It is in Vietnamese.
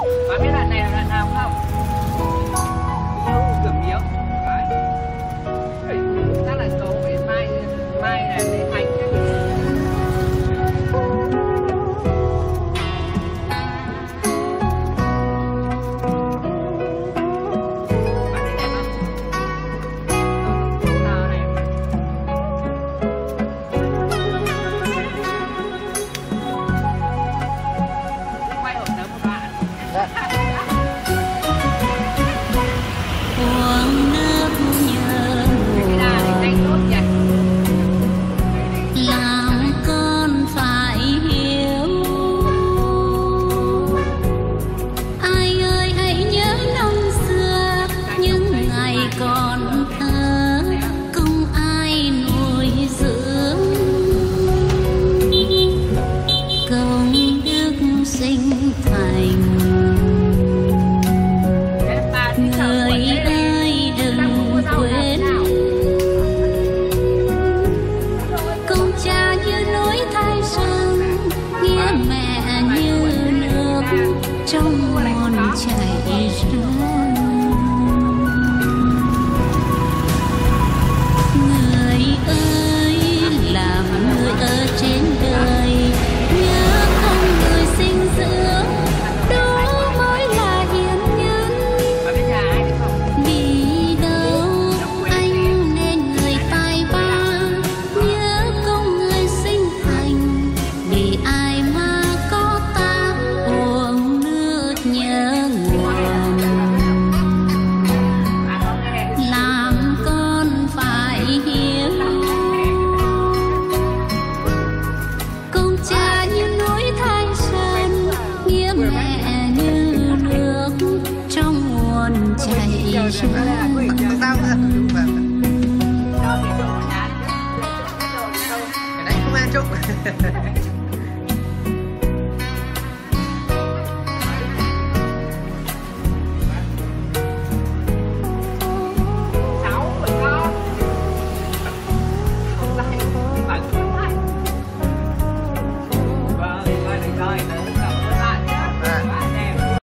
Bạn biết đoạn này là đoạn nào không? Miếu, cửa miếu. Đấy. Chắc là số về mai là Lê Thành chứ. Bạn thấy đẹp không? Sao này? Quay hộp tớ một đoạn. Uống nước nhớ Cái đà thì tay tốt nhỉ? làm con phải hiểu. Ai ơi hãy nhớ năm xưa những ngày còn thơ, không ai nuôi dưỡng. Công đức sinh thành, người ơi đừng quên. Công cha như núi Thái Sơn, nghĩa mẹ như nước trong nguồn chảy ra. Người ơi làm người ở trên đời, nhớ không người sinh dưỡng, đó mới là hiền nhân. Bạn biết nhà ai đấy không? Vì đâu anh nên người tài ba, nhớ công người sinh thành. Vì ai mà có ta uống nước nhớ nguồn, làm con phải hiếu. Công cha như núi Thái Sơn, nghĩa mẹ như nước trong nguồn chảy ra.